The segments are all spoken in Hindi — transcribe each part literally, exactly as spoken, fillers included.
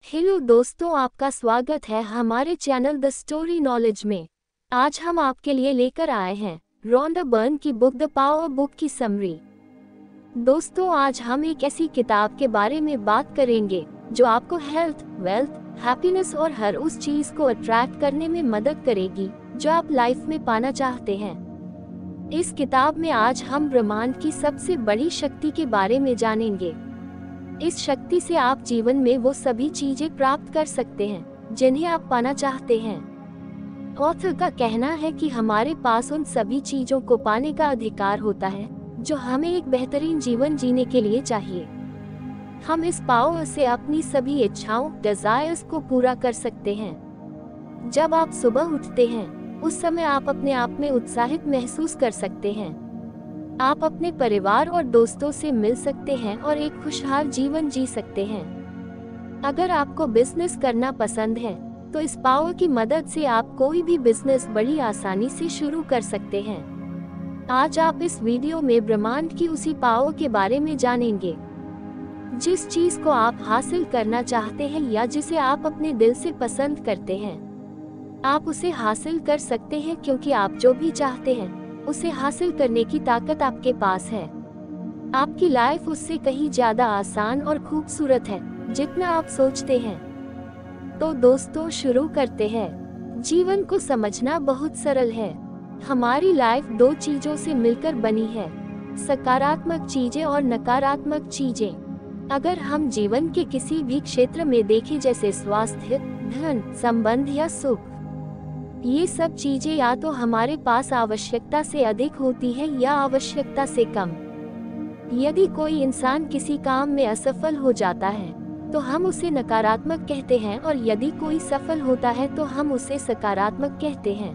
हेलो दोस्तों, आपका स्वागत है हमारे चैनल द स्टोरी नॉलेज में। आज हम आपके लिए लेकर आए हैं रोंडा बर्न की बुक द पावर बुक की समरी। दोस्तों, आज हम एक ऐसी किताब के बारे में बात करेंगे जो आपको हेल्थ, वेल्थ, हैप्पीनेस और हर उस चीज को अट्रैक्ट करने में मदद करेगी जो आप लाइफ में पाना चाहते हैं। इस किताब में आज हम ब्रह्मांड की सबसे बड़ी शक्ति के बारे में जानेंगे। इस शक्ति से आप जीवन में वो सभी चीजें प्राप्त कर सकते हैं जिन्हें आप पाना चाहते हैं। ऑथर का कहना है कि हमारे पास उन सभी चीजों को पाने का अधिकार होता है जो हमें एक बेहतरीन जीवन जीने के लिए चाहिए। हम इस पावर से अपनी सभी इच्छाओं, डिजायर्स को पूरा कर सकते हैं। जब आप सुबह उठते हैं उस समय आप अपने आप में उत्साहित महसूस कर सकते हैं। आप अपने परिवार और दोस्तों से मिल सकते हैं और एक खुशहाल जीवन जी सकते हैं। अगर आपको बिजनेस करना पसंद है तो इस पावर की मदद से आप कोई भी बिजनेस बड़ी आसानी से शुरू कर सकते हैं। आज आप इस वीडियो में ब्रह्मांड की उसी पावर के बारे में जानेंगे। जिस चीज को आप हासिल करना चाहते हैं या जिसे आप अपने दिल से पसंद करते हैं, आप उसे हासिल कर सकते हैं क्योंकि आप जो भी चाहते हैं उसे हासिल करने की ताकत आपके पास है। आपकी लाइफ उससे कहीं ज्यादा आसान और खूबसूरत है जितना आप सोचते हैं। तो दोस्तों, शुरू करते हैं। जीवन को समझना बहुत सरल है। हमारी लाइफ दो चीजों से मिलकर बनी है, सकारात्मक चीजें और नकारात्मक चीजें। अगर हम जीवन के किसी भी क्षेत्र में देखें, जैसे स्वास्थ्य, धन, संबंध या सुख, ये सब चीजें या तो हमारे पास आवश्यकता से अधिक होती हैं या आवश्यकता से कम। यदि कोई इंसान किसी काम में असफल हो जाता है तो हम उसे नकारात्मक कहते हैं, और यदि कोई सफल होता है तो हम उसे सकारात्मक कहते हैं।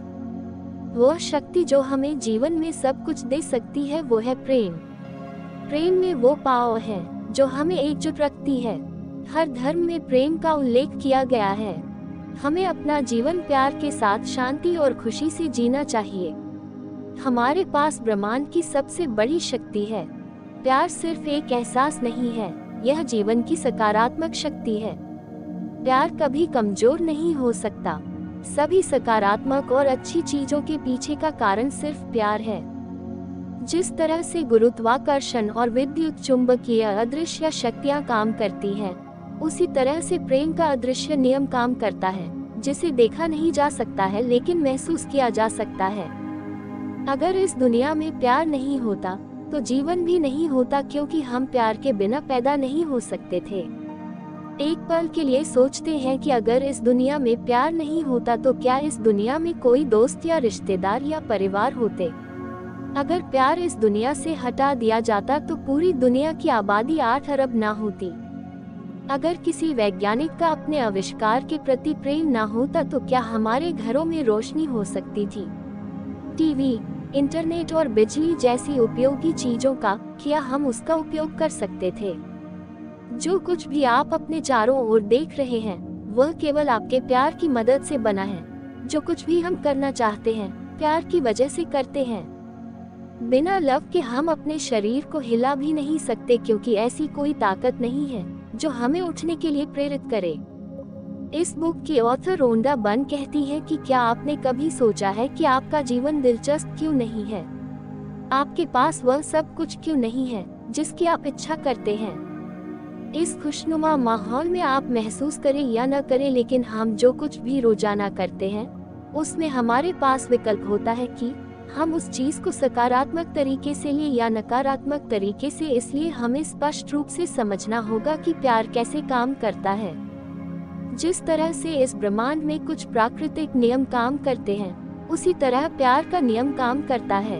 वह शक्ति जो हमें जीवन में सब कुछ दे सकती है वो है प्रेम। प्रेम में वो पावर है जो हमें एकजुट रखती है। हर धर्म में प्रेम का उल्लेख किया गया है। हमें अपना जीवन प्यार के साथ शांति और खुशी से जीना चाहिए। हमारे पास ब्रह्मांड की सबसे बड़ी शक्ति है। प्यार सिर्फ एक एहसास नहीं है, यह जीवन की सकारात्मक शक्ति है। प्यार कभी कमजोर नहीं हो सकता। सभी सकारात्मक और अच्छी चीजों के पीछे का कारण सिर्फ प्यार है। जिस तरह से गुरुत्वाकर्षण और विद्युत चुंबकीय अदृश्य शक्तियां काम करती हैं, उसी तरह से प्रेम का अदृश्य नियम काम करता है, जिसे देखा नहीं जा सकता है लेकिन महसूस किया जा सकता है। अगर इस दुनिया में प्यार नहीं होता तो जीवन भी नहीं होता, क्योंकि हम प्यार के बिना पैदा नहीं हो सकते थे। एक पल के लिए सोचते हैं कि अगर इस दुनिया में प्यार नहीं होता तो क्या इस दुनिया में कोई दोस्त या रिश्तेदार या परिवार होते। अगर प्यार इस दुनिया से हटा दिया जाता तो पूरी दुनिया की आबादी आठ अरब ना होती। अगर किसी वैज्ञानिक का अपने आविष्कार के प्रति प्रेम ना होता तो क्या हमारे घरों में रोशनी हो सकती थी। टीवी, इंटरनेट और बिजली जैसी उपयोगी चीजों का क्या हम उसका उपयोग कर सकते थे। जो कुछ भी आप अपने चारों ओर देख रहे हैं वह केवल आपके प्यार की मदद से बना है। जो कुछ भी हम करना चाहते हैं प्यार की वजह से करते हैं। बिना लव के हम अपने शरीर को हिला भी नहीं सकते, क्योंकि ऐसी कोई ताकत नहीं है जो हमें उठने के लिए प्रेरित करे। इस बुक की ऑथर रोंडा बर्न कहती है कि क्या आपने कभी सोचा है कि आपका जीवन दिलचस्प क्यों नहीं है? आपके पास वह सब कुछ क्यों नहीं है जिसकी आप इच्छा करते हैं? इस खुशनुमा माहौल में आप महसूस करें या न करें, लेकिन हम जो कुछ भी रोजाना करते हैं उसमें हमारे पास विकल्प होता है कि हम उस चीज को सकारात्मक तरीके से लें या नकारात्मक तरीके से। इसलिए हमें स्पष्ट रूप से समझना होगा कि प्यार कैसे काम करता है। जिस तरह से इस ब्रह्मांड में कुछ प्राकृतिक नियम काम करते हैं, उसी तरह प्यार का नियम काम करता है।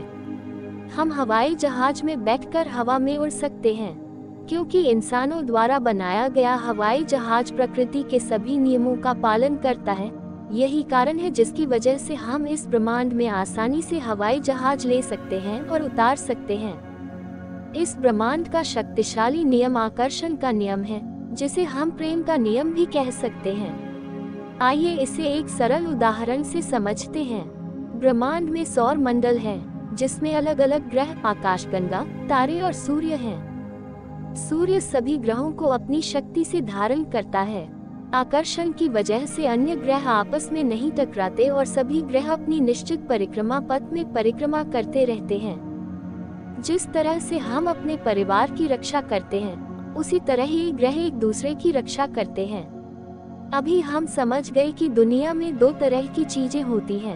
हम हवाई जहाज में बैठकर हवा में उड़ सकते हैं, क्योंकि इंसानों द्वारा बनाया गया हवाई जहाज प्रकृति के सभी नियमों का पालन करता है। यही कारण है जिसकी वजह से हम इस ब्रह्मांड में आसानी से हवाई जहाज ले सकते हैं और उतार सकते हैं। इस ब्रह्मांड का शक्तिशाली नियम आकर्षण का नियम है, जिसे हम प्रेम का नियम भी कह सकते हैं। आइए इसे एक सरल उदाहरण से समझते हैं। ब्रह्मांड में सौर मंडल है, जिसमें अलग अलग ग्रह, आकाशगंगा, तारे और सूर्य हैं। सूर्य सभी ग्रहों को अपनी शक्ति से धारण करता है। आकर्षण की वजह से अन्य ग्रह आपस में नहीं टकराते और सभी ग्रह अपनी निश्चित परिक्रमा पथ में परिक्रमा करते रहते हैं। जिस तरह से हम अपने परिवार की रक्षा करते हैं, उसी तरह ही ग्रह एक दूसरे की रक्षा करते हैं। अभी हम समझ गए कि दुनिया में दो तरह की चीजें होती हैं।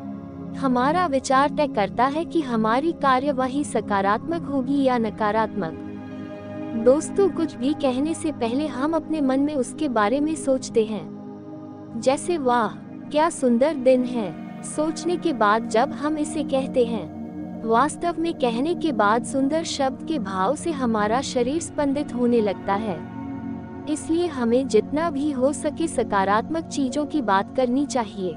हमारा विचार तय करता है कि हमारी कार्यवाही सकारात्मक होगी या नकारात्मक। दोस्तों, कुछ भी कहने से पहले हम अपने मन में उसके बारे में सोचते हैं। जैसे वाह क्या सुंदर दिन है, सोचने के बाद जब हम इसे कहते हैं, वास्तव में कहने के बाद सुंदर शब्द के भाव से हमारा शरीर स्पंदित होने लगता है। इसलिए हमें जितना भी हो सके सकारात्मक चीजों की बात करनी चाहिए।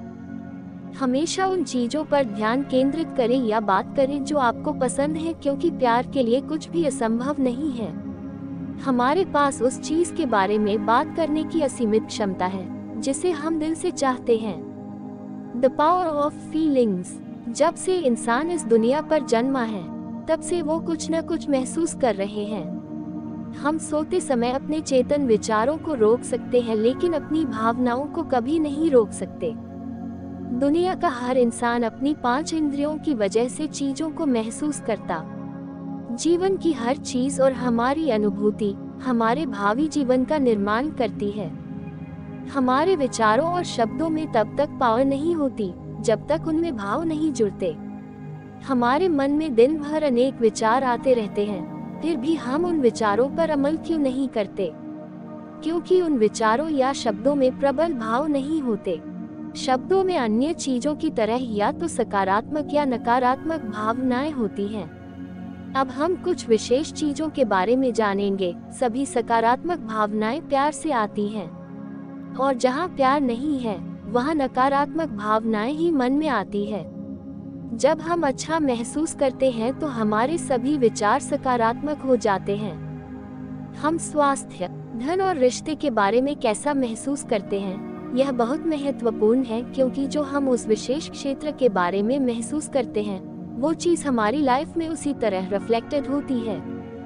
हमेशा उन चीजों पर ध्यान केंद्रित करें या बात करें जो आपको पसंद है, क्योंकि प्यार के लिए कुछ भी असंभव नहीं है। हमारे पास उस चीज के बारे में बात करने की असीमित क्षमता है जिसे हम दिल से चाहते हैं। The power of feelings. जब से इंसान इस दुनिया पर जन्मा है, तब से वो कुछ न कुछ महसूस कर रहे हैं। हम सोते समय अपने चेतन विचारों को रोक सकते हैं, लेकिन अपनी भावनाओं को कभी नहीं रोक सकते। दुनिया का हर इंसान अपनी पांच इंद्रियों की वजह से चीजों को महसूस करता। जीवन की हर चीज और हमारी अनुभूति हमारे भावी जीवन का निर्माण करती है। हमारे विचारों और शब्दों में तब तक पावर नहीं होती जब तक उनमें भाव नहीं जुड़ते। हमारे मन में दिन भर अनेक विचार आते रहते हैं, फिर भी हम उन विचारों पर अमल क्यों नहीं करते? क्योंकि उन विचारों या शब्दों में प्रबल भाव नहीं होते। शब्दों में अन्य चीजों की तरह या तो सकारात्मक या नकारात्मक भावनाएं होती हैं। अब हम कुछ विशेष चीजों के बारे में जानेंगे। सभी सकारात्मक भावनाएं प्यार से आती हैं, और जहां प्यार नहीं है, वहां नकारात्मक भावनाएं ही मन में आती है। जब हम अच्छा महसूस करते हैं तो हमारे सभी विचार सकारात्मक हो जाते हैं। हम स्वास्थ्य, धन और रिश्ते के बारे में कैसा महसूस करते हैं, यह बहुत महत्वपूर्ण है, क्योंकि जो हम उस विशेष क्षेत्र के बारे में महसूस करते हैं, वो चीज हमारी लाइफ में उसी तरह रिफ्लेक्टेड होती है।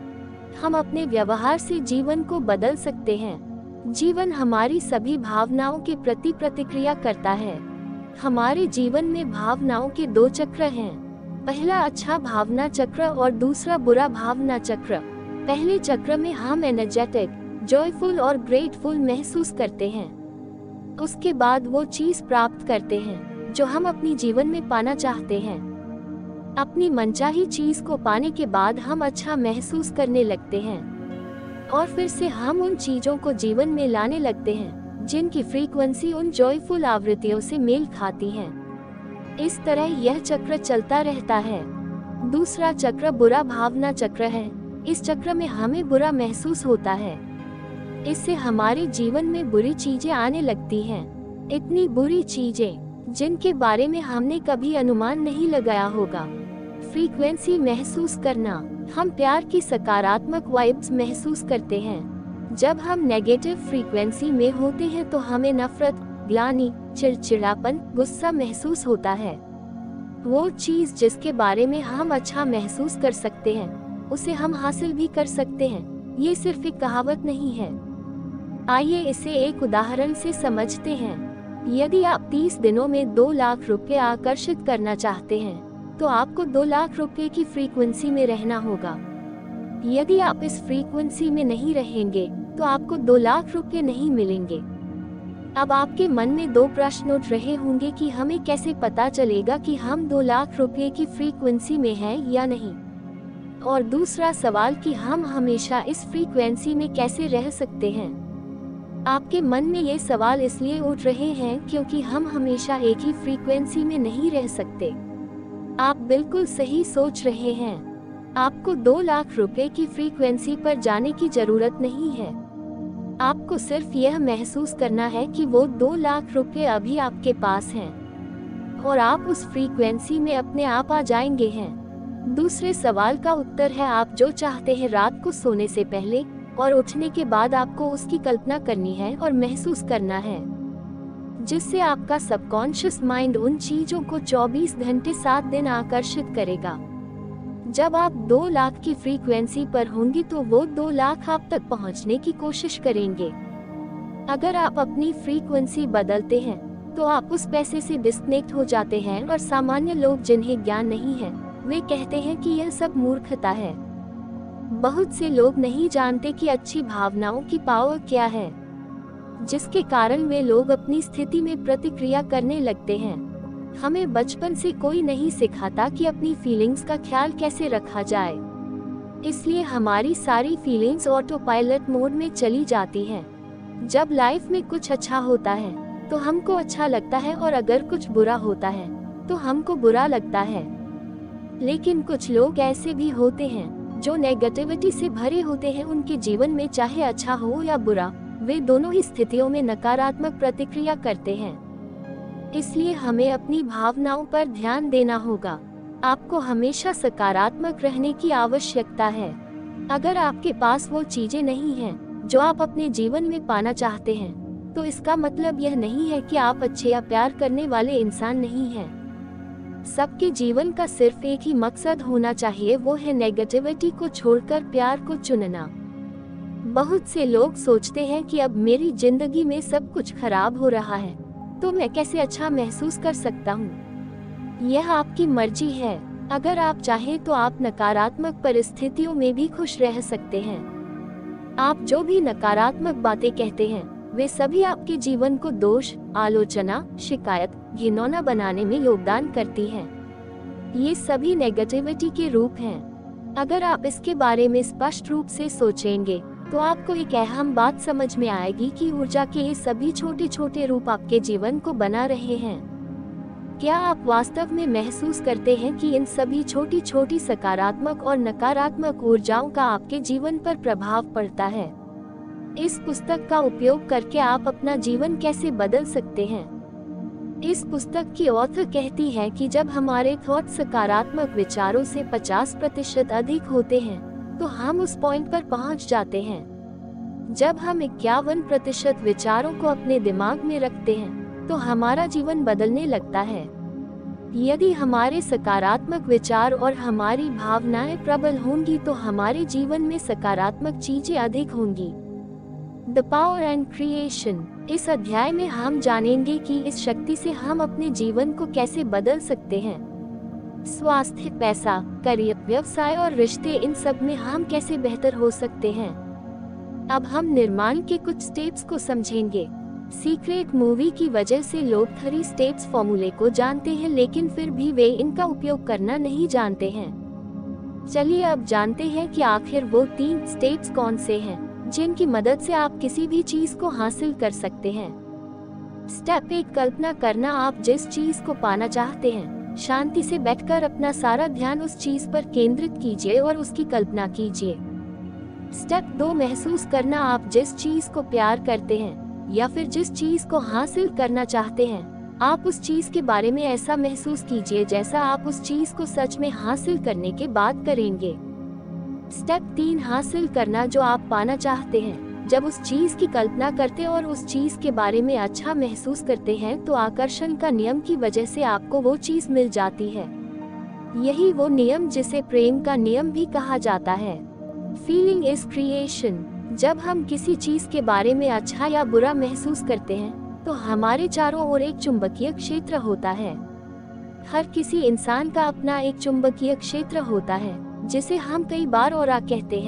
हम अपने व्यवहार से जीवन को बदल सकते हैं। जीवन हमारी सभी भावनाओं के प्रति प्रतिक्रिया करता है। हमारे जीवन में भावनाओं के दो चक्र हैं। पहला अच्छा भावना चक्र और दूसरा बुरा भावना चक्र। पहले चक्र में हम एनर्जेटिक, जॉयफुल और ग्रेटफुल महसूस करते हैं। उसके बाद वो चीज प्राप्त करते हैं जो हम अपनी जीवन में पाना चाहते हैं। अपनी मनचाही चीज को पाने के बाद हम अच्छा महसूस करने लगते हैं, और फिर से हम उन चीजों को जीवन में लाने लगते हैं जिनकी फ्रीक्वेंसी उन जॉयफुल आवृत्तियों से मेल खाती है। इस तरह यह चक्र चलता रहता है। दूसरा चक्र बुरा भावना चक्र है। इस चक्र में हमें बुरा महसूस होता है। इससे हमारे जीवन में बुरी चीजें आने लगती हैं। इतनी बुरी चीजें जिनके बारे में हमने कभी अनुमान नहीं लगाया होगा। फ्रीक्वेंसी महसूस करना। हम प्यार की सकारात्मक वाइब्स महसूस करते हैं। जब हम नेगेटिव फ्रीक्वेंसी में होते हैं तो हमें नफरत, ग्लानि, चिड़चिड़ापन, गुस्सा महसूस होता है। वो चीज जिसके बारे में हम अच्छा महसूस कर सकते हैं, उसे हम हासिल भी कर सकते हैं। ये सिर्फ एक कहावत नहीं है। आइए इसे एक उदाहरण से समझते हैं। यदि आप तीस दिनों में दो लाख रुपए आकर्षित करना चाहते हैं, तो आपको दो लाख रुपए की फ्रीक्वेंसी में रहना होगा। यदि आप इस फ्रीक्वेंसी में नहीं रहेंगे, तो आपको दो लाख रुपए नहीं मिलेंगे। अब आपके मन में दो प्रश्न उठ रहे होंगे कि हमें कैसे पता चलेगा कि हम दो लाख रुपए की फ्रीक्वेंसी में हैं या नहीं, और दूसरा सवाल कि हम हमेशा इस फ्रीक्वेंसी में कैसे रह सकते हैं। आपके मन में ये सवाल इसलिए उठ रहे हैं क्योंकि हम हमेशा एक ही फ्रीक्वेंसी में नहीं रह सकते। आप बिल्कुल सही सोच रहे हैं। आपको दो लाख रुपए की फ्रीक्वेंसी पर जाने की जरूरत नहीं है। आपको सिर्फ यह महसूस करना है कि वो दो लाख रुपए अभी आपके पास हैं, और आप उस फ्रीक्वेंसी में अपने आप आ जाएंगे हैं। दूसरे सवाल का उत्तर है, आप जो चाहते हैं रात को सोने से पहले और उठने के बाद आपको उसकी कल्पना करनी है और महसूस करना है, जिससे आपका सबकॉन्शियस माइंड उन चीजों को चौबीस घंटे सात दिन आकर्षित करेगा। जब आप दो लाख की फ्रीक्वेंसी पर होंगे तो वो दो लाख आप तक पहुंचने की कोशिश करेंगे। अगर आप अपनी फ्रीक्वेंसी बदलते हैं तो आप उस पैसे से डिस्कनेक्ट हो जाते हैं, और सामान्य लोग जिन्हें ज्ञान नहीं है वे कहते हैं कि यह सब मूर्खता है। बहुत से लोग नहीं जानते कि अच्छी भावनाओं की पावर क्या है, जिसके कारण वे लोग अपनी स्थिति में प्रतिक्रिया करने लगते हैं। हमें बचपन से कोई नहीं सिखाता कि अपनी फीलिंग्स का ख्याल कैसे रखा जाए, इसलिए हमारी सारी फीलिंग्स ऑटो पायलट मोड में चली जाती हैं। जब लाइफ में कुछ अच्छा होता है तो हमको अच्छा लगता है, और अगर कुछ बुरा होता है तो हमको बुरा लगता है। लेकिन कुछ लोग ऐसे भी होते हैं जो नेगेटिविटी से भरे होते हैं। उनके जीवन में चाहे अच्छा हो या बुरा, वे दोनों ही स्थितियों में नकारात्मक प्रतिक्रिया करते हैं। इसलिए हमें अपनी भावनाओं पर ध्यान देना होगा। आपको हमेशा सकारात्मक रहने की आवश्यकता है। अगर आपके पास वो चीजें नहीं हैं जो आप अपने जीवन में पाना चाहते हैं, तो इसका मतलब यह नहीं है कि आप अच्छे या प्यार करने वाले इंसान नहीं हैं। सबके जीवन का सिर्फ एक ही मकसद होना चाहिए, वो है नेगेटिविटी को छोड़कर प्यार को चुनना। बहुत से लोग सोचते हैं कि अब मेरी जिंदगी में सब कुछ खराब हो रहा है तो मैं कैसे अच्छा महसूस कर सकता हूँ। यह आपकी मर्जी है। अगर आप चाहें तो आप नकारात्मक परिस्थितियों में भी खुश रह सकते हैं। आप जो भी नकारात्मक बातें कहते हैं वे सभी आपके जीवन को दोष, आलोचना, शिकायत, घिनौना बनाने में योगदान करती हैं। ये सभी नेगेटिविटी के रूप हैं। अगर आप इसके बारे में स्पष्ट रूप से सोचेंगे तो आपको एक अहम बात समझ में आएगी कि ऊर्जा के ये सभी छोटे छोटे रूप आपके जीवन को बना रहे हैं। क्या आप वास्तव में महसूस करते हैं कि इन सभी छोटी छोटी सकारात्मक और नकारात्मक ऊर्जाओं का आपके जीवन पर प्रभाव पड़ता है? इस पुस्तक का उपयोग करके आप अपना जीवन कैसे बदल सकते हैं? इस पुस्तक की ऑथर कहती है कि जब हमारे थॉट सकारात्मक विचारों से पचास प्रतिशत अधिक होते हैं तो हम उस पॉइंट पर पहुंच जाते हैं। जब हम इक्यावन प्रतिशत विचारों को अपने दिमाग में रखते हैं तो हमारा जीवन बदलने लगता है। यदि हमारे सकारात्मक विचार और हमारी भावनाएं प्रबल होंगी तो हमारे जीवन में सकारात्मक चीजें अधिक होंगी। The power and creation. इस अध्याय में हम जानेंगे कि इस शक्ति से हम अपने जीवन को कैसे बदल सकते हैं। स्वास्थ्य, पैसा, करियर, व्यवसाय और रिश्ते, इन सब में हम कैसे बेहतर हो सकते हैं। अब हम निर्माण के कुछ स्टेप्स को समझेंगे। सीक्रेट मूवी की वजह से लोग थ्री स्टेप्स फॉर्मूले को जानते हैं, लेकिन फिर भी वे इनका उपयोग करना नहीं जानते हैं। चलिए अब जानते हैं कि आखिर वो तीन स्टेप्स कौन से हैं जिनकी मदद से आप किसी भी चीज को हासिल कर सकते हैं। स्टेप एक, कल्पना करना। आप जिस चीज को पाना चाहते हैं, शांति से बैठकर अपना सारा ध्यान उस चीज पर केंद्रित कीजिए और उसकी कल्पना कीजिए। स्टेप दो, महसूस करना। आप जिस चीज को प्यार करते हैं या फिर जिस चीज को हासिल करना चाहते हैं, आप उस चीज के बारे में ऐसा महसूस कीजिए जैसा आप उस चीज को सच में हासिल करने के बाद करेंगे। स्टेप तीन, हासिल करना। जो आप पाना चाहते हैं, जब उस चीज की कल्पना करते और उस चीज के बारे में अच्छा महसूस करते हैं तो आकर्षण का नियम की वजह से आपको वो चीज मिल जाती है। यही वो नियम जिसे प्रेम का नियम भी कहा जाता है। Feeling is creation. जब हम किसी चीज के बारे में अच्छा या बुरा महसूस करते हैं तो हमारे चारों ओर एक चुंबकीय क्षेत्र होता है। हर किसी इंसान का अपना एक चुंबकीय क्षेत्र होता है जिसे हम कई बार ऑरा कहते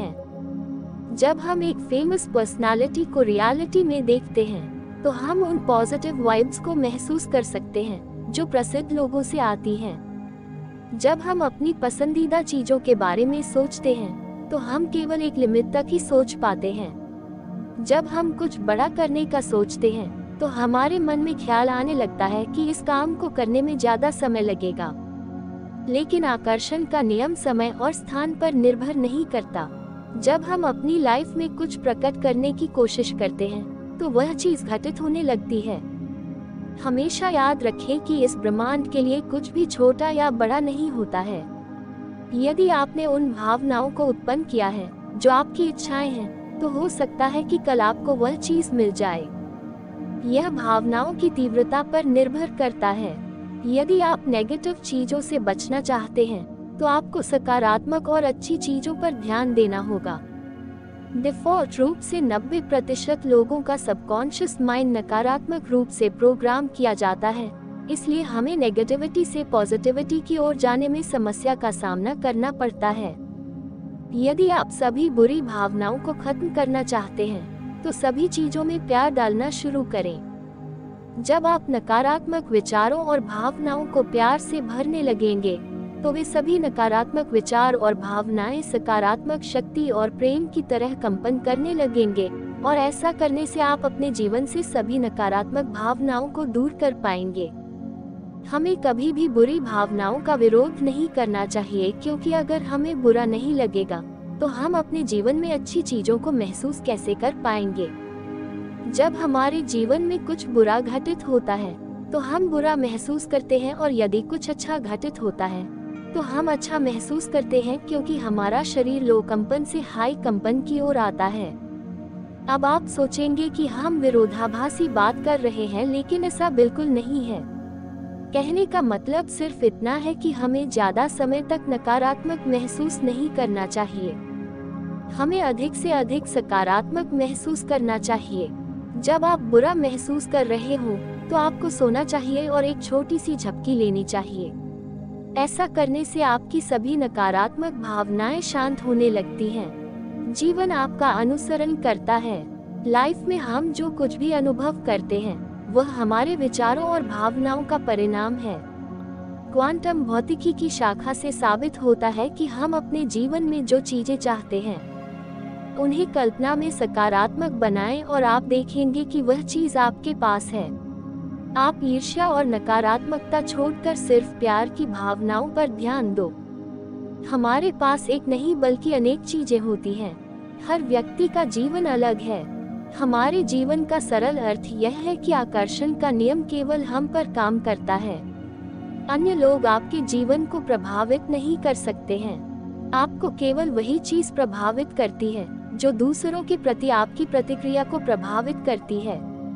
हैं। जब हम एक फेमस पर्सनालिटी को रियलिटी में देखते हैं तो हम उन पॉजिटिव वाइब्स को महसूस कर सकते हैं जो प्रसिद्ध लोगों से आती हैं। जब हम अपनी पसंदीदा चीजों के बारे में सोचते हैं तो हम केवल एक लिमिट तक ही सोच पाते हैं। जब हम कुछ बड़ा करने का सोचते हैं तो हमारे मन में ख्याल आने लगता है कि इस काम को करने में ज्यादा समय लगेगा। लेकिन आकर्षण का नियम समय और स्थान पर निर्भर नहीं करता। जब हम अपनी लाइफ में कुछ प्रकट करने की कोशिश करते हैं तो वह चीज घटित होने लगती है। हमेशा याद रखें कि इस ब्रह्मांड के लिए कुछ भी छोटा या बड़ा नहीं होता है। यदि आपने उन भावनाओं को उत्पन्न किया है जो आपकी इच्छाएं हैं, तो हो सकता है कि कल आपको वह चीज मिल जाए। यह भावनाओं की तीव्रता पर निर्भर करता है। यदि आप नेगेटिव चीजों से बचना चाहते हैं तो आपको सकारात्मक और अच्छी चीजों पर ध्यान देना होगा। डिफॉल्ट रूप से नब्बे प्रतिशत लोगों का सबकॉन्शियस माइंड नकारात्मक रूप से प्रोग्राम किया जाता है, इसलिए हमें नेगेटिविटी से पॉजिटिविटी की ओर जाने में समस्या का सामना करना पड़ता है। यदि आप सभी बुरी भावनाओं को खत्म करना चाहते हैं, तो सभी चीजों में प्यार डालना शुरू करें। जब आप नकारात्मक विचारों और भावनाओं को प्यार से भरने लगेंगे, तो वे सभी नकारात्मक विचार और भावनाएं सकारात्मक शक्ति और प्रेम की तरह कंपन करने लगेंगे, और ऐसा करने से आप अपने जीवन से सभी नकारात्मक भावनाओं को दूर कर पाएंगे। हमें कभी भी बुरी भावनाओं का विरोध नहीं करना चाहिए, क्योंकि अगर हमें बुरा नहीं लगेगा तो हम अपने जीवन में अच्छी चीजों को महसूस कैसे कर पाएंगे। जब हमारे जीवन में कुछ बुरा घटित होता है तो हम बुरा महसूस करते हैं, और यदि कुछ अच्छा घटित होता है तो हम अच्छा महसूस करते हैं, क्योंकि हमारा शरीर लो कंपन से हाई कंपन की ओर आता है। अब आप सोचेंगे कि हम विरोधाभासी बात कर रहे हैं, लेकिन ऐसा बिल्कुल नहीं है। कहने का मतलब सिर्फ इतना है कि हमें ज्यादा समय तक नकारात्मक महसूस नहीं करना चाहिए। हमें अधिक से अधिक सकारात्मक महसूस करना चाहिए। जब आप बुरा महसूस कर रहे हो तो आपको सोना चाहिए और एक छोटी सी झपकी लेनी चाहिए। ऐसा करने से आपकी सभी नकारात्मक भावनाएं शांत होने लगती हैं। जीवन आपका अनुसरण करता है। लाइफ में हम जो कुछ भी अनुभव करते हैं वह हमारे विचारों और भावनाओं का परिणाम है। क्वांटम भौतिकी की शाखा से साबित होता है कि हम अपने जीवन में जो चीजें चाहते हैं उन्हें कल्पना में सकारात्मक बनाएं, और आप देखेंगे कि वह चीज आपके पास है। आप ईर्ष्या और नकारात्मकता छोड़कर सिर्फ प्यार की भावनाओं पर ध्यान दो। हमारे पास एक नहीं बल्कि अनेक चीजें होती हैं। हर व्यक्ति का जीवन अलग है। हमारे जीवन का सरल अर्थ यह है कि आकर्षण का नियम केवल हम पर काम करता है। अन्य लोग आपके जीवन को प्रभावित नहीं कर सकते हैं। आपको केवल वही चीज प्रभावित करती है जो दूसरों के प्रति आपकी प्रतिक्रिया को प्रभावित करती है।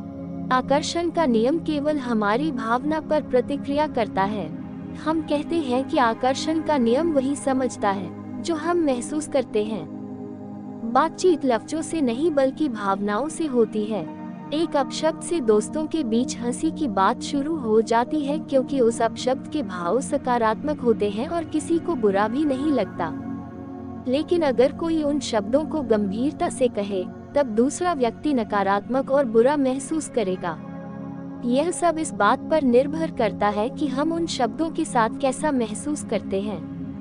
आकर्षण का नियम केवल हमारी भावना पर प्रतिक्रिया करता है। हम कहते हैं कि आकर्षण का नियम वही समझता है जो हम महसूस करते हैं। बातचीत लफ्जों से नहीं बल्कि भावनाओं से होती है। एक अपशब्द से दोस्तों के बीच हंसी की बात शुरू हो जाती है, क्योंकि उस अपशब्द के भाव सकारात्मक होते हैं और किसी को बुरा भी नहीं लगता। लेकिन अगर कोई उन शब्दों को गंभीरता से कहे, तब दूसरा व्यक्ति नकारात्मक और बुरा महसूस करेगा। यह सब इस बात पर निर्भर करता है कि हम उन शब्दों के साथ कैसा महसूस करते हैं।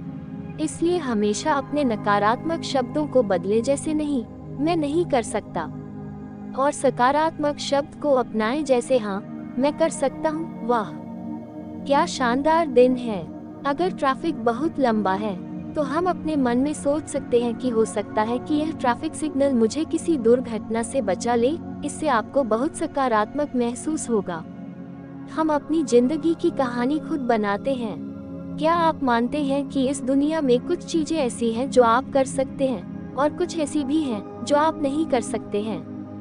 इसलिए हमेशा अपने नकारात्मक शब्दों को बदले, जैसे नहीं, मैं नहीं कर सकता, और सकारात्मक शब्द को अपनाएं, जैसे हाँ, मैं कर सकता हूँ। वाह, क्या शानदार दिन है। अगर ट्रैफिक बहुत लंबा है तो हम अपने मन में सोच सकते हैं कि हो सकता है कि यह ट्रैफिक सिग्नल मुझे किसी दुर्घटना से बचा ले। इससे आपको बहुत सकारात्मक महसूस होगा। हम अपनी जिंदगी की कहानी खुद बनाते हैं। क्या आप मानते हैं कि इस दुनिया में कुछ चीजें ऐसी हैं जो आप कर सकते हैं, और कुछ ऐसी भी हैं जो आप नहीं कर सकते हैं?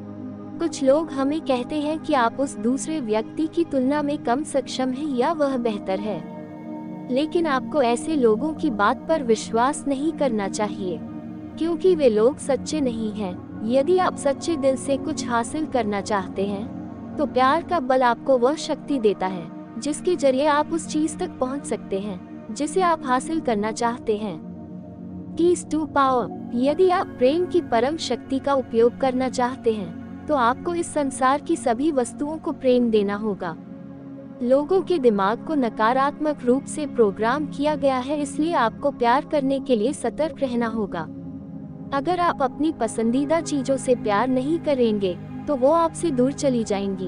कुछ लोग हमें कहते हैं कि आप उस दूसरे व्यक्ति की तुलना में कम सक्षम हैं या वह बेहतर है, लेकिन आपको ऐसे लोगों की बात पर विश्वास नहीं करना चाहिए, क्योंकि वे लोग सच्चे नहीं हैं। यदि आप सच्चे दिल से कुछ हासिल करना चाहते हैं, तो प्यार का बल आपको वह शक्ति देता है जिसके जरिए आप उस चीज तक पहुंच सकते हैं जिसे आप हासिल करना चाहते हैं। Keys to power. यदि आप प्रेम की परम शक्ति का उपयोग करना चाहते हैं, तो आपको इस संसार की सभी वस्तुओं को प्रेम देना होगा। लोगों के दिमाग को नकारात्मक रूप से प्रोग्राम किया गया है, इसलिए आपको प्यार करने के लिए सतर्क रहना होगा। अगर आप अपनी पसंदीदा चीजों से प्यार नहीं करेंगे, तो वो आपसे दूर चली जाएंगी।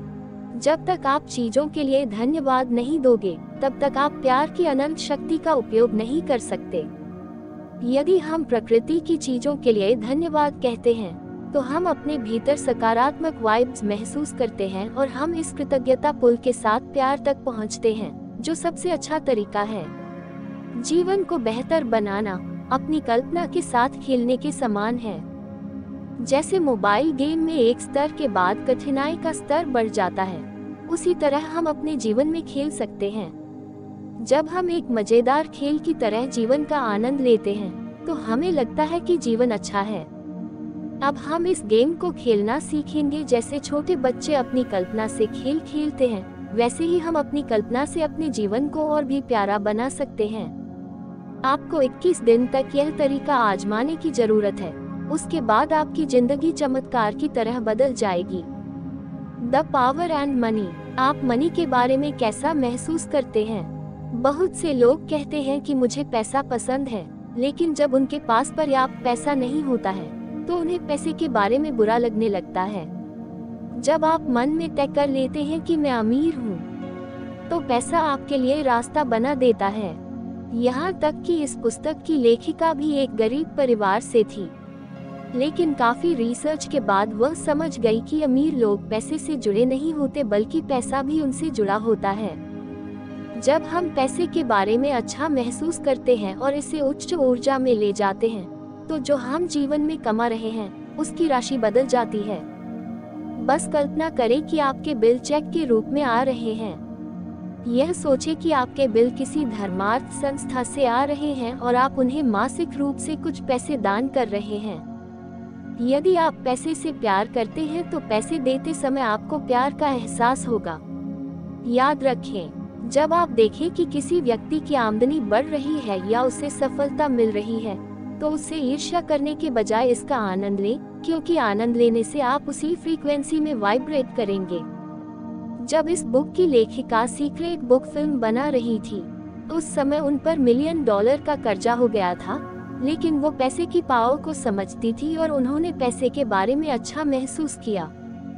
जब तक आप चीजों के लिए धन्यवाद नहीं दोगे, तब तक आप प्यार की अनंत शक्ति का उपयोग नहीं कर सकते। यदि हम प्रकृति की चीजों के लिए धन्यवाद कहते हैं, तो हम अपने भीतर सकारात्मक वाइब्स महसूस करते हैं, और हम इस कृतज्ञता पुल के साथ प्यार तक पहुंचते हैं, जो सबसे अच्छा तरीका है। जीवन को बेहतर बनाना अपनी कल्पना के साथ खेलने के समान है। जैसे मोबाइल गेम में एक स्तर के बाद कठिनाई का स्तर बढ़ जाता है, उसी तरह हम अपने जीवन में खेल सकते हैं। जब हम एक मजेदार खेल की तरह जीवन का आनंद लेते हैं, तो हमें लगता है कि जीवन अच्छा है। अब हम इस गेम को खेलना सीखेंगे। जैसे छोटे बच्चे अपनी कल्पना से खेल खेलते हैं, वैसे ही हम अपनी कल्पना से अपने जीवन को और भी प्यारा बना सकते हैं। आपको इक्कीस दिन तक यह तरीका आजमाने की जरूरत है। उसके बाद आपकी जिंदगी चमत्कार की तरह बदल जाएगी। The power and money. आप मनी के बारे में कैसा महसूस करते हैं? बहुत से लोग कहते हैं कि मुझे पैसा पसंद है, लेकिन जब उनके पास पर्याप्त पैसा नहीं होता है तो उन्हें पैसे के बारे में बुरा लगने लगता है। जब आप मन में तय कर लेते हैं कि मैं अमीर हूँ, तो पैसा आपके लिए रास्ता बना देता है। यहाँ तक कि इस पुस्तक की लेखिका भी एक गरीब परिवार से थी, लेकिन काफी रिसर्च के बाद वह समझ गई कि अमीर लोग पैसे से जुड़े नहीं होते, बल्कि पैसा भी उनसे जुड़ा होता है। जब हम पैसे के बारे में अच्छा महसूस करते हैं और इसे उच्च ऊर्जा में ले जाते हैं, तो जो हम जीवन में कमा रहे हैं उसकी राशि बदल जाती है। बस कल्पना करें कि आपके बिल चेक के रूप में आ रहे हैं। यह सोचें कि आपके बिल किसी धर्मार्थ संस्था से आ रहे हैं और आप उन्हें मासिक रूप से कुछ पैसे दान कर रहे हैं। यदि आप पैसे से प्यार करते हैं तो पैसे देते समय आपको प्यार का एहसास होगा। याद रखें, जब आप देखें कि किसी व्यक्ति की आमदनी बढ़ रही है या उसे सफलता मिल रही है, तो उससे ईर्ष्या करने के बजाय इसका आनंद लें, क्योंकि आनंद लेने से आप उसी फ्रीक्वेंसी में वाइब्रेट करेंगे। जब इस बुक की लेखिका सीक्रेट बुक फिल्म बना रही थी, उस समय उन पर मिलियन डॉलर का कर्जा हो गया था, लेकिन वो पैसे की पावर को समझती थी और उन्होंने पैसे के बारे में अच्छा महसूस किया।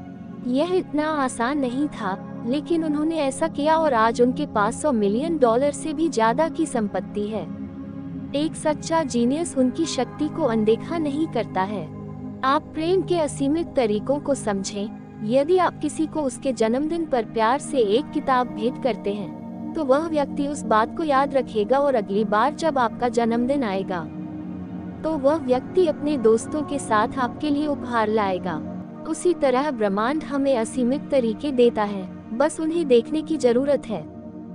यह इतना आसान नहीं था, लेकिन उन्होंने ऐसा किया और आज उनके पास सौ मिलियन डॉलर से भी ज्यादा की संपत्ति है। एक सच्चा जीनियस उनकी शक्ति को अनदेखा नहीं करता है। आप प्रेम के असीमित तरीकों को समझें। यदि आप किसी को उसके जन्मदिन पर प्यार से एक किताब भेंट करते हैं, तो वह व्यक्ति उस बात को याद रखेगा और अगली बार जब आपका जन्मदिन आएगा, तो वह व्यक्ति अपने दोस्तों के साथ आपके लिए उपहार लाएगा। उसी तरह ब्रह्मांड हमें असीमित तरीके देता है, बस उन्हें देखने की जरूरत है।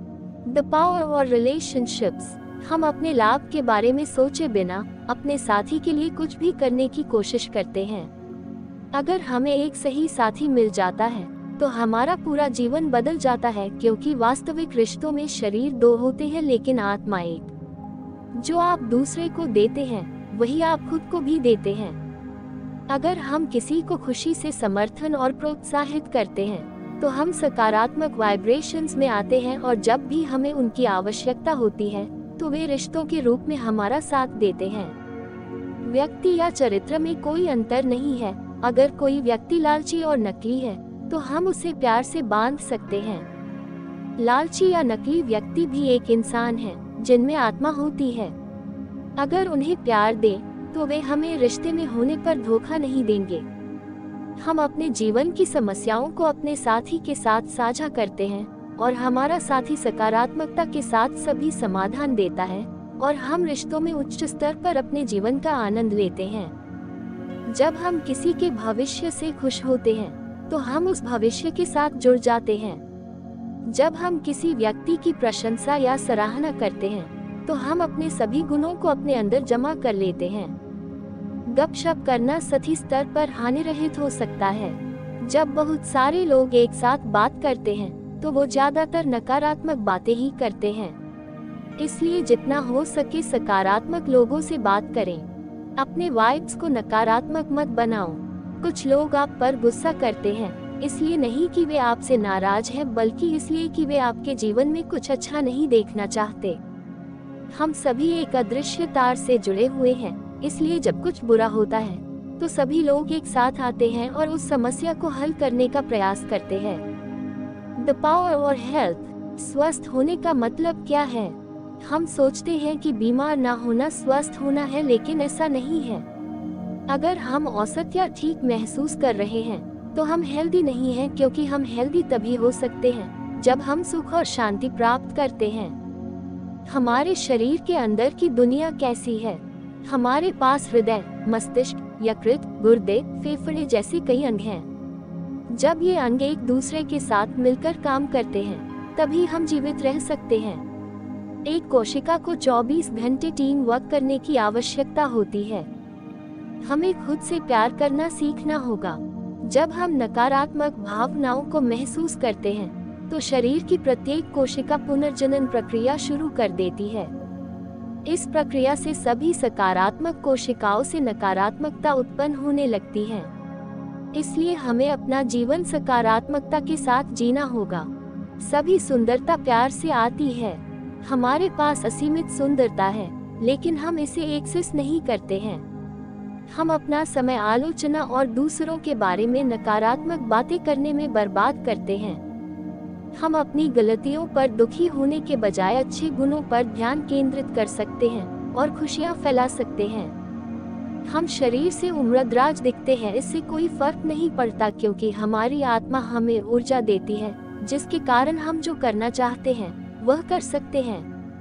द पावर और रिलेशनशिप्स। हम अपने लाभ के बारे में सोचे बिना अपने साथी के लिए कुछ भी करने की कोशिश करते हैं। अगर हमें एक सही साथी मिल जाता है, तो हमारा पूरा जीवन बदल जाता है, क्योंकि वास्तविक रिश्तों में शरीर दो होते हैं लेकिन आत्मा एक। जो आप दूसरे को देते हैं, वही आप खुद को भी देते हैं। अगर हम किसी को खुशी से समर्थन और प्रोत्साहित करते हैं, तो हम सकारात्मक वाइब्रेशंस में आते हैं और जब भी हमें उनकी आवश्यकता होती है, तो वे रिश्तों के रूप में हमारा साथ देते हैं। व्यक्ति या चरित्र में कोई अंतर नहीं है। अगर कोई व्यक्ति लालची और नकली है, तो हम उसे प्यार से बांध सकते हैं। लालची या नकली व्यक्ति भी एक इंसान है, जिनमें आत्मा होती है। अगर उन्हें प्यार दें, तो वे हमें रिश्ते में होने पर धोखा नहीं देंगे। हम अपने जीवन की समस्याओं को अपने साथी के साथ साझा करते हैं, और हमारा साथी सकारात्मकता के साथ सभी समाधान देता है, और हम रिश्तों में उच्च स्तर पर अपने जीवन का आनंद लेते हैं। जब हम किसी के भविष्य से खुश होते हैं, तो हम उस भविष्य के साथ जुड़ जाते हैं। जब हम किसी व्यक्ति की प्रशंसा या सराहना करते हैं, तो हम अपने सभी गुणों को अपने अंदर जमा कर लेते हैं। गपशप करना सही स्तर पर हानिरहित हो सकता है। जब बहुत सारे लोग एक साथ बात करते हैं, तो वो ज्यादातर नकारात्मक बातें ही करते हैं। इसलिए जितना हो सके सकारात्मक लोगों से बात करें। अपने वाइब्स को नकारात्मक मत बनाओ। कुछ लोग आप पर गुस्सा करते हैं, इसलिए नहीं कि वे आपसे नाराज हैं, बल्कि इसलिए कि वे आपके जीवन में कुछ अच्छा नहीं देखना चाहते। हम सभी एक अदृश्य तार से जुड़े हुए हैं, इसलिए जब कुछ बुरा होता है, तो सभी लोग एक साथ आते हैं और उस समस्या को हल करने का प्रयास करते हैं। द पावर और हेल्थ। स्वस्थ होने का मतलब क्या है? हम सोचते हैं कि बीमार ना होना स्वस्थ होना है, लेकिन ऐसा नहीं है। अगर हम औसत या ठीक महसूस कर रहे हैं, तो हम हेल्दी नहीं हैं, क्योंकि हम हेल्दी तभी हो सकते हैं जब हम सुख और शांति प्राप्त करते हैं। हमारे शरीर के अंदर की दुनिया कैसी है? हमारे पास हृदय, मस्तिष्क, यकृत, गुर्दे, फेफड़े जैसे कई अंग हैं। जब ये अंग एक दूसरे के साथ मिलकर काम करते हैं, तभी हम जीवित रह सकते हैं। एक कोशिका को चौबीस घंटे टीम वर्क करने की आवश्यकता होती है। हमें खुद से प्यार करना सीखना होगा। जब हम नकारात्मक भावनाओं को महसूस करते हैं तो शरीर की प्रत्येक कोशिका पुनर्जनन प्रक्रिया शुरू कर देती है। इस प्रक्रिया से सभी सकारात्मक कोशिकाओं से नकारात्मकता उत्पन्न होने लगती है। इसलिए हमें अपना जीवन सकारात्मकता के साथ जीना होगा। सभी सुंदरता प्यार से आती है। हमारे पास असीमित सुंदरता है, लेकिन हम इसे एक्सेस नहीं करते हैं। हम अपना समय आलोचना और दूसरों के बारे में नकारात्मक बातें करने में बर्बाद करते हैं। हम अपनी गलतियों पर दुखी होने के बजाय अच्छे गुणों पर ध्यान केंद्रित कर सकते हैं और खुशियां फैला सकते हैं। हम शरीर से उम्रदराज दिखते हैं, इससे कोई फर्क नहीं पड़ता, क्योंकि हमारी आत्मा हमें ऊर्जा देती है, जिसके कारण हम जो करना चाहते हैं वह कर सकते हैं।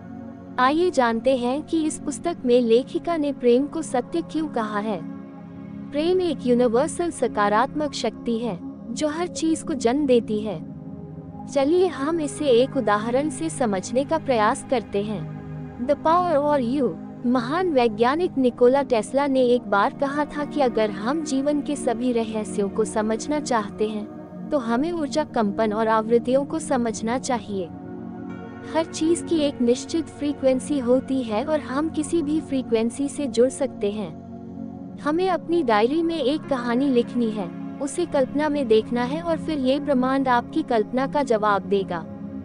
आइए जानते हैं कि इस पुस्तक में लेखिका ने प्रेम को सत्य क्यों कहा है। प्रेम एक यूनिवर्सल सकारात्मक शक्ति है जो हर चीज को जन्म देती है। चलिए हम इसे एक उदाहरण से समझने का प्रयास करते हैं। द पावर और यू। महान वैज्ञानिक निकोला टेस्ला ने एक बार कहा था कि अगर हम जीवन के सभी रहस्यों को समझना चाहते हैं तो हमें ऊर्जा, कंपन और आवृत्तियों को समझना चाहिए। हर चीज की एक निश्चित फ्रीक्वेंसी होती है और हम किसी भी फ्रीक्वेंसी से जुड़ सकते हैं। हमें अपनी डायरी में एक कहानी लिखनी है, उसे कल्पना में देखना है और फिर ये ब्रह्मांड आपकी कल्पना का जवाब देगा।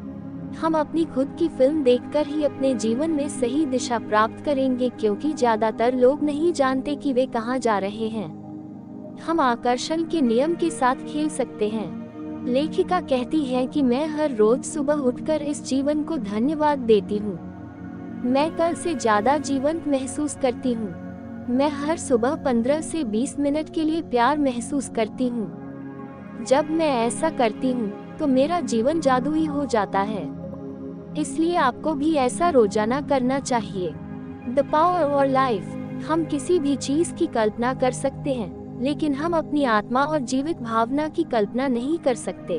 हम अपनी खुद की फिल्म देखकर ही अपने जीवन में सही दिशा प्राप्त करेंगे, क्योंकि ज्यादातर लोग नहीं जानते कि वे कहाँ जा रहे हैं। हम आकर्षण के नियम के साथ खेल सकते हैं। लेखिका कहती है कि मैं हर रोज सुबह उठकर इस जीवन को धन्यवाद देती हूँ। मैं कल से ज्यादा जीवंत महसूस करती हूँ। मैं हर सुबह पंद्रह से बीस मिनट के लिए प्यार महसूस करती हूँ। जब मैं ऐसा करती हूँ तो मेरा जीवन जादुई हो जाता है। इसलिए आपको भी ऐसा रोजाना करना चाहिए। द पावर और लाइफ। हम किसी भी चीज की कल्पना कर सकते हैं, लेकिन हम अपनी आत्मा और जीवित भावना की कल्पना नहीं कर सकते।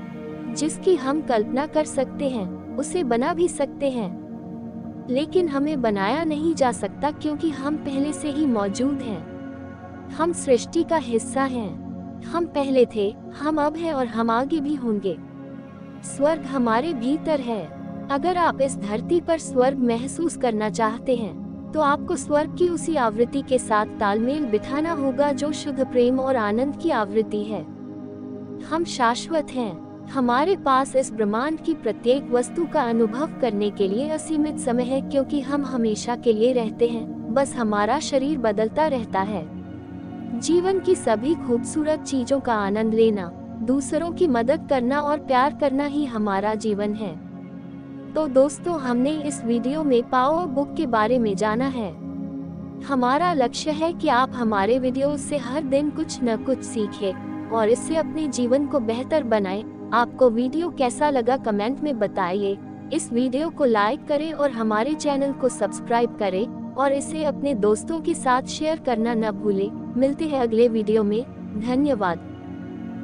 जिसकी हम कल्पना कर सकते हैं उसे बना भी सकते हैं, लेकिन हमें बनाया नहीं जा सकता, क्योंकि हम पहले से ही मौजूद हैं। हम सृष्टि का हिस्सा हैं। हम पहले थे, हम अब हैं और हम आगे भी होंगे। स्वर्ग हमारे भीतर है। अगर आप इस धरती पर स्वर्ग महसूस करना चाहते हैं तो आपको स्वर्ग की उसी आवृत्ति के साथ तालमेल बिठाना होगा जो शुद्ध प्रेम और आनंद की आवृत्ति है। हम शाश्वत हैं। हमारे पास इस ब्रह्मांड की प्रत्येक वस्तु का अनुभव करने के लिए असीमित समय है, क्योंकि हम हमेशा के लिए रहते हैं, बस हमारा शरीर बदलता रहता है। जीवन की सभी खूबसूरत चीजों का आनंद लेना, दूसरों की मदद करना और प्यार करना ही हमारा जीवन है। तो दोस्तों, हमने इस वीडियो में पावर बुक के बारे में जाना है। हमारा लक्ष्य है कि आप हमारे वीडियो से हर दिन कुछ न कुछ सीखें और इससे अपने जीवन को बेहतर बनाएं। आपको वीडियो कैसा लगा कमेंट में बताइए। इस वीडियो को लाइक करें और हमारे चैनल को सब्सक्राइब करें और इसे अपने दोस्तों के साथ शेयर करना न भूलें। मिलते हैं अगले वीडियो में। धन्यवाद।